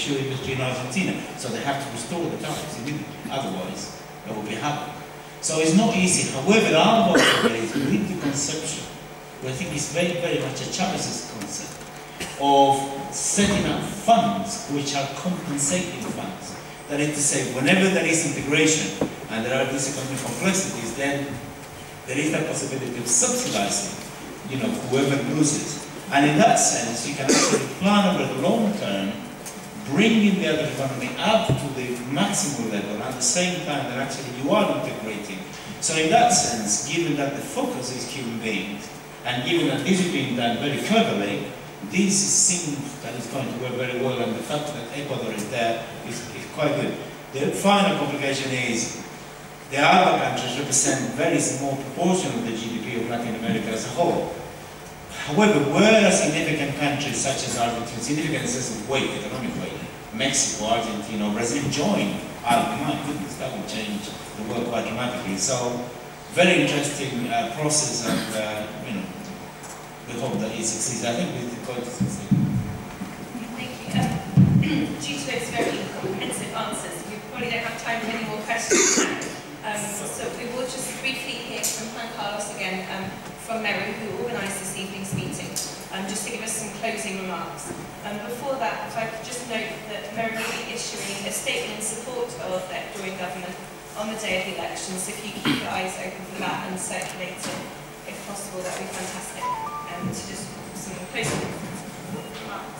shoe industry in Argentina, so they have to restore the tariffs. Otherwise, they will be happening. So it's not easy. However, our work is with the conception, I think it's very, very much a Chavez's concept of setting up funds which are compensating funds. That is to say, whenever there is integration and there are these economic complexities, then there is that possibility of subsidizing, whoever loses. And in that sense, you can actually plan over the long term, bringing the other economy up to the maximum level, at the same time that actually you are integrating. So in that sense, given that the focus is human beings, and given that this is being done very cleverly, this seems that it's going to work very well, and the fact that Ecuador is there is quite good. The final complication is the other countries represent a very small proportion of the GDP of Latin America as a whole. However, where significant countries such as Argentina, significant in the sense of weight, economic weight, Mexico, Argentina, Brazil join, my goodness, that will change the world quite dramatically. So, very interesting process, and we hope that it succeeds. I think we're going to succeed. Thank you. Due to those very comprehensive answers, we probably don't have time for any more questions now. So we will just briefly hear from Juan Carlos again, from Meru, who organised this evening's meeting, just to give us some closing remarks. Before that, if I could just note that Meru will be issuing a statement in support of the Ecuadorian government on the day of the election, so if you keep your eyes open for that and circulate it, if possible, that would be fantastic. To just some closing remarks.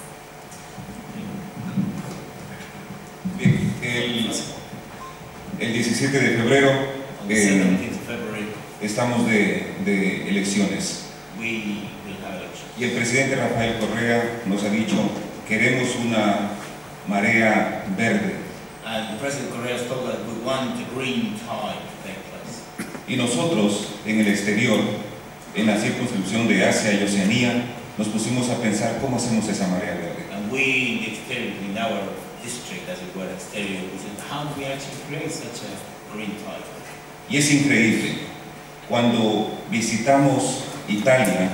Bien, el 17 de febrero estamos de elecciones. Y el presidente Rafael Correa nos ha dicho, queremos una marea verde. Y nosotros, en el exterior, en la circunscripción de Asia y Oceanía, nos pusimos a pensar cómo hacemos esa marea verde. Y es increíble, cuando visitamos Italia,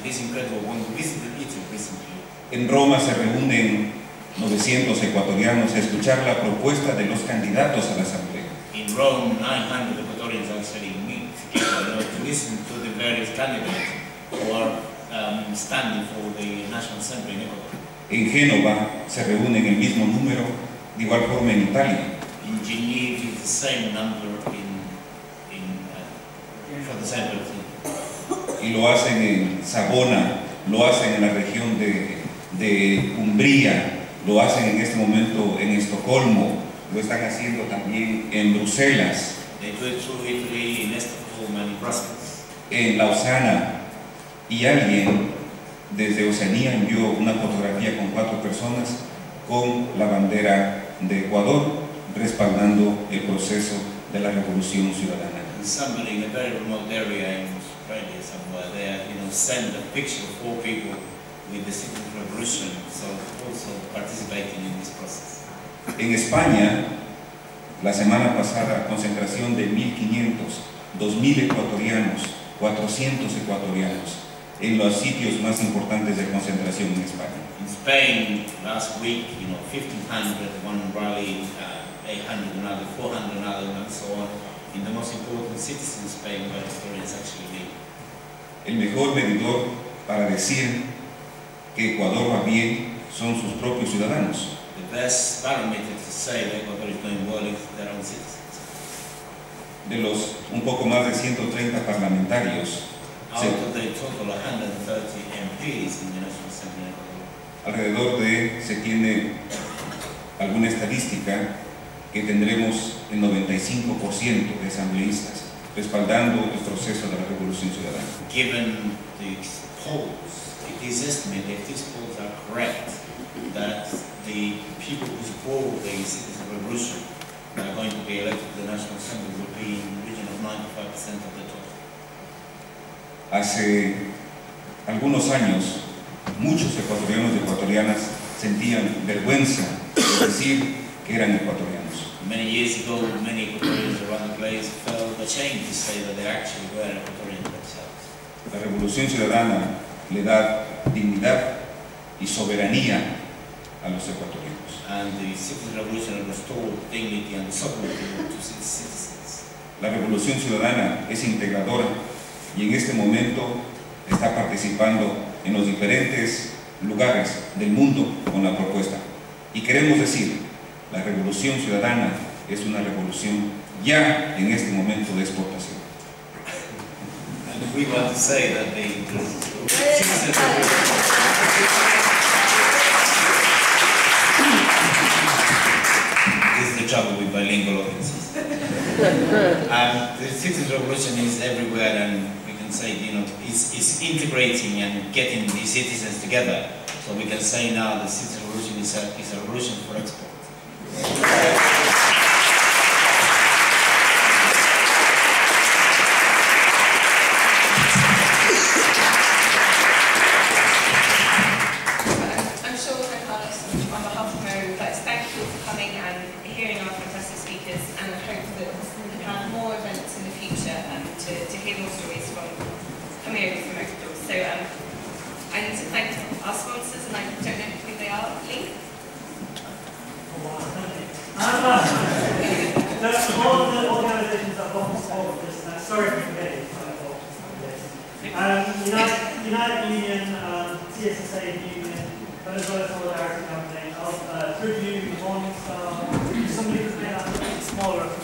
en Roma se reúnen 900 ecuatorianos a escuchar la propuesta de los candidatos a la Asamblea. In Rome, 900 Ecuadorians actually meet together to listen to the various candidates who are standing for the National Assembly in Ecuador. En Génova se reúnen el mismo número, de igual forma en Italia. In Geneva, it's the same number for the same person. Y lo hacen en Savona, lo hacen en la región de Umbría, lo hacen en este momento en Estocolmo, lo están haciendo también en Bruselas, en Lausana, y alguien desde Oceanía envió una fotografía con 4 personas con la bandera de Ecuador respaldando el proceso de la Revolución Ciudadana. Somebody in a very remote area in Australia somewhere there, send a picture of 4 people with the Citizen Revolution, so also participating in this process. En España, la semana pasada, concentración de 1.500, 2.000 ecuatorianos, 400 ecuatorianos en los sitios más importantes de concentración en España. In Spain, last week, 1,500, one rally, 800 another, 400 another, and so on, in the most important cities in Spain where Ecuadorians actually live. El mejor medidor para decir que Ecuador va bien son sus propios ciudadanos. The best parameter to say that Ecuador is doing well is their own citizens. De los un poco más de 130 parlamentarios, out of the total 130 MPs in the National Assembly in Ecuador, alrededor se tiene alguna estadística que tendremos el 95% de asambleístas respaldando el proceso de la Revolución Ciudadana. Given the polls, it is estimated, if these polls are correct, that the people who support the citizen revolution that are going to be elected to the National Assembly will be in the region of 95% of the total. Hace algunos años, muchos ecuatorianos y ecuatorianas sentían vergüenza de decir que eran ecuatorianos. Many years ago, many Ecuadorians around the place felt ashamed to say that they actually were Ecuadorians themselves. La Revolución Ciudadana le da dignidad y soberanía a los ecuatorianos. and the citizen revolution restored dignity and sovereignty to its citizens. La Revolución Ciudadana es integradora y en este momento está participando en los diferentes lugares del mundo con la propuesta. Y queremos decir, la Revolución Ciudadana es una revolución ya en este momento de exportación. And we want to say that the citizen this is the trouble with bilingual audiences. The citizen revolution is everywhere, and we can say, you know, it's integrating and getting the citizens together. So we can say now the citizen revolution is a revolution for export. I'm sure Juan Carlos, on behalf of Mary, would like to thank you all for coming and hearing our fantastic speakers, and I hope that we can have more events in the future to hear more stories from coming over from Ecuador. So I need to thank our sponsors, and I don't know who they are. Lee? All of the organisations that want to support this, and I'm sorry for forgetting United Union, CSSA Union, Venezuela Solidarity Campaign, Tribune, Morning Star, somebody who's been a bit smaller.